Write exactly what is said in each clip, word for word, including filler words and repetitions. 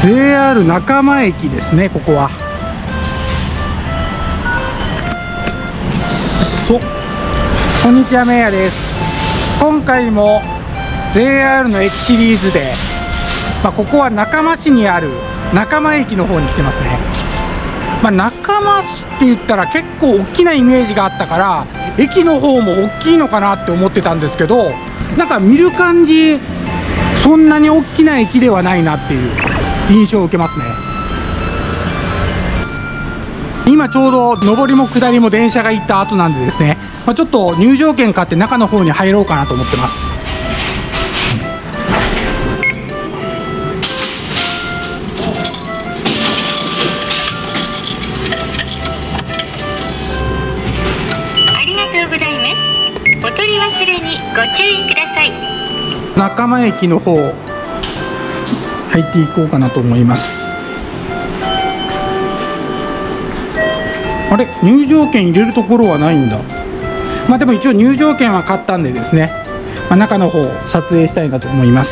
ジェイアール 中間駅ですね、ここは。そこんにちは、メイヤです。今回も ジェイアール の駅シリーズで、まあ、ここは中間市にある中間駅の方に来てますね。まあ、中間市って言ったら結構大きなイメージがあったから、駅の方も大きいのかなって思ってたんですけど、なんか見る感じそんなに大きな駅ではないなっていう印象を受けますね。今ちょうど上りも下りも電車が行った後なんでですね、まあ、ちょっと入場券買って中の方に入ろうかなと思ってます。 ありがとうございます。お取り忘れにご注意ください。 中間駅の方入っていこうかなと思います。あれ、入場券入れるところはないんだ。まあでも一応入場券は買ったんでですね、まあ、中の方撮影したいなと思います。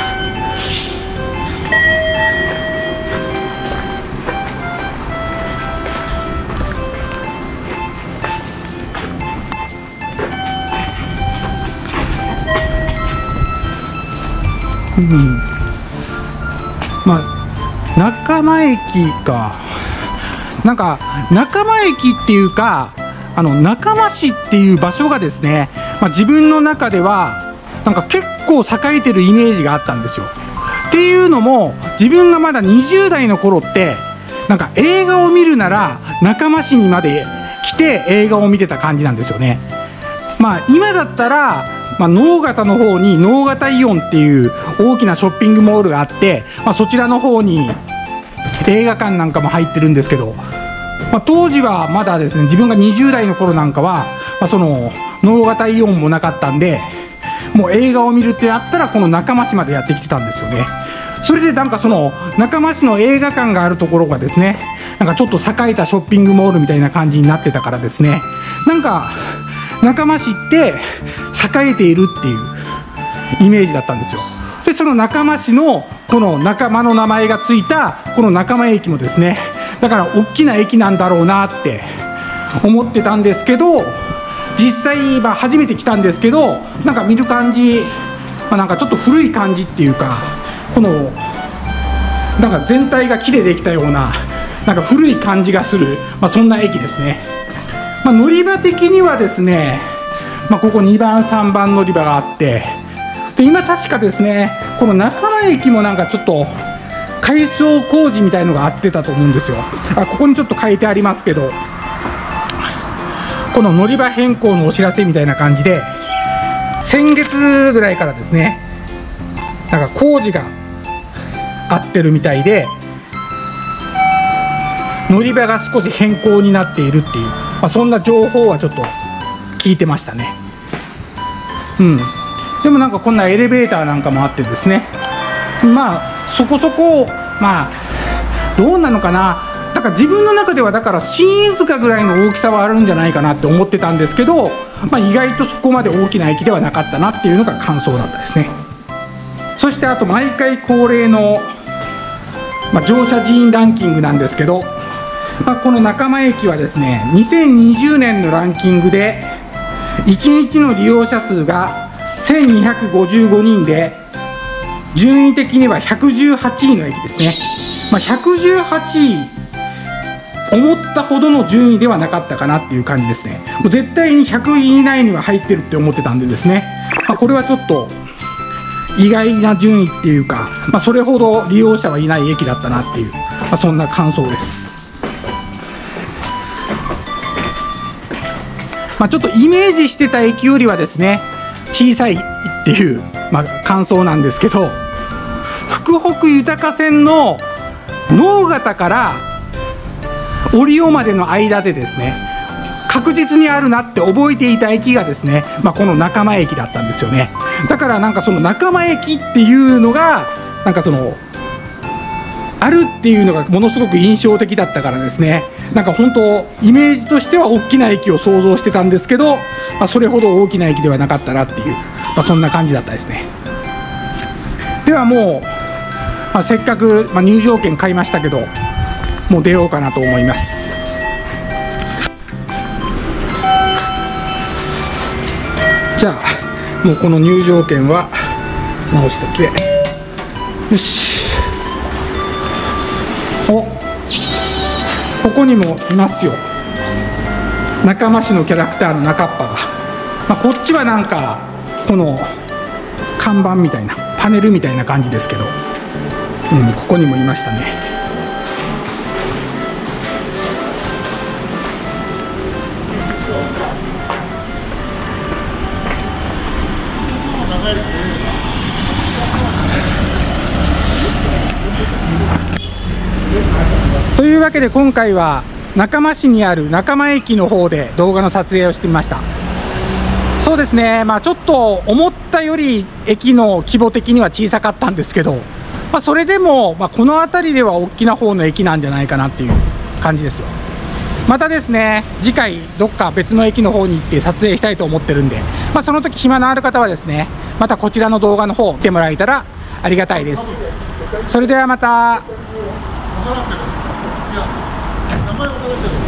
うん、まあ中間駅か。なんか中間駅っていうか、あの中間市っていう場所がですね、まあ、自分の中ではなんか結構栄えてるイメージがあったんですよ。っていうのも、自分がまだにじゅう代の頃ってなんか映画を見るなら中間市にまで来て映画を見てた感じなんですよね。まあ今だったら、まあ、直方の方に直方イオンっていう大きなショッピングモールがあって、まあ、そちらの方に映画館なんかも入ってるんですけど、まあ、当時はまだですね、自分がにじゅう代の頃なんかは、まあ、その直方イオンもなかったんで、もう映画を見るってなったらこの中間市までやってきてたんですよね。それでなんかその中間市の映画館があるところがですね、なんかちょっと栄えたショッピングモールみたいな感じになってたからですね、なんか中間市って栄えているっていうイメージだったんですよ。でその中間市のこの仲間の名前がついたこの中間駅もですね、だから大きな駅なんだろうなって思ってたんですけど、実際まあ初めて来たんですけど、なんか見る感じ、まあ、なんかちょっと古い感じっていうか、このなんか全体が木でできたようななんか古い感じがする、まあ、そんな駅ですね。まあ、乗り場的にはですね、まあ、ここにばんさんばん乗り場があって、で今確かですね、この中間駅もなんかちょっと改装工事みたいのがあってたと思うんですよ。あ、ここにちょっと書いてありますけど、この乗り場変更のお知らせみたいな感じで、先月ぐらいからですね、なんか工事があってるみたいで、乗り場が少し変更になっているっていう、まあ、そんな情報はちょっと聞いてましたね。うん。でもなんかこんなエレベーターなんかもあってですね、まあそこそこ、まあどうなのかな、だから自分の中ではだから新飯塚ぐらいの大きさはあるんじゃないかなって思ってたんですけど、まあ、意外とそこまで大きな駅ではなかったなっていうのが感想だったですね。そしてあと毎回恒例の、まあ、乗車人員ランキングなんですけど、まあ、この中間駅はですね、にせんにじゅうねんのランキングでいちにちの利用者数がせんにひゃくごじゅうごにんで、順位的にはひゃくじゅうはちいの駅ですね。まあ、ひゃくじゅうはちい、思ったほどの順位ではなかったかなっていう感じですね。もう絶対にひゃくい以内には入ってるって思ってたんでですね、まあ、これはちょっと意外な順位っていうか、まあ、それほど利用者はいない駅だったなっていう、まあ、そんな感想です。まあ、ちょっとイメージしてた駅よりはですね、小さいっていう、まあ、感想なんですけど、福北豊線の直方から折尾までの間でですね、確実にあるなって覚えていた駅がですね、まあ、この中間駅だったんですよね。だからなんかその中間駅っていうのがなんかそのあるっていうのがものすごく印象的だったからですね、なんか本当イメージとしては大きな駅を想像してたんですけど、まあ、それほど大きな駅ではなかったなっていう、まあ、そんな感じだったですね。ではもまあ、せっかく、まあ、入場券買いましたけど、もう出ようかなと思います。じゃあもうこの入場券は直しとけ。よし。お、ここにもいますよ、仲間市のキャラクターの中っ端が。まあ、こっちはなんかこの看板みたいなパネルみたいな感じですけど、うん、ここにもいましたね。というわけで今回は中間市にある中間駅の方で動画の撮影をしてみました。そうですね、まあ、ちょっと思ったより駅の規模的には小さかったんですけど、まあ、それでも、まあ、この辺りでは大きな方の駅なんじゃないかなっていう感じですよ。またですね、次回どっか別の駅の方に行って撮影したいと思ってるんで、まあ、その時暇のある方はですね、またこちらの動画の方見てもらえたらありがたいです。それではまた。いや、名前は分からんけど。